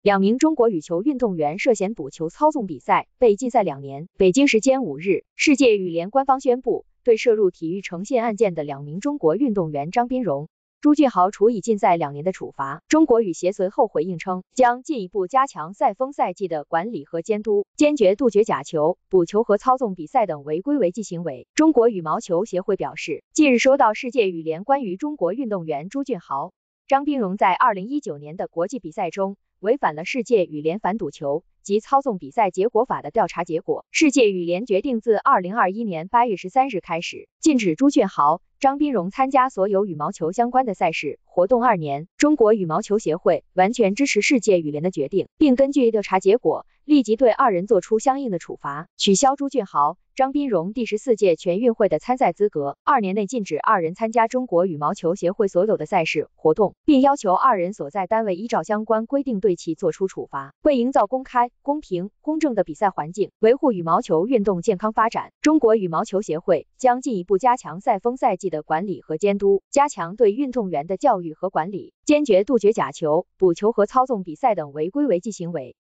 2名中国羽球运动员涉嫌赌球操纵比赛，被禁赛2年。北京时间5日，世界羽联官方宣布，对涉入体育诚信案件的2名中国运动员张彬荣、朱俊豪处以禁赛2年的处罚。中国羽协随后回应称，将进一步加强赛风赛季的管理和监督，坚决杜绝假球、赌球和操纵比赛等违规违纪行为。中国羽毛球协会表示，近日收到世界羽联关于中国运动员朱俊豪、张彬荣在2019年的国际比赛中违反了世界羽联反赌球及操纵比赛结果法的调查结果。世界羽联决定自2021年8月13日开始，禁止朱俊豪、张彬荣参加所有羽毛球相关的赛事活动2年。中国羽毛球协会完全支持世界羽联的决定，并根据调查结果立即对2人作出相应的处罚，取消朱俊豪、张彬荣第14届全运会的参赛资格，2年内禁止2人参加中国羽毛球协会所有的赛事活动，并要求2人所在单位依照相关规定对其作出处罚。为营造公开、公平、公正的比赛环境，维护羽毛球运动健康发展，中国羽毛球协会将进一步加强赛风赛季的管理和监督，加强对运动员的教育和管理，坚决杜绝假球、赌球和操纵比赛等违规违纪行为。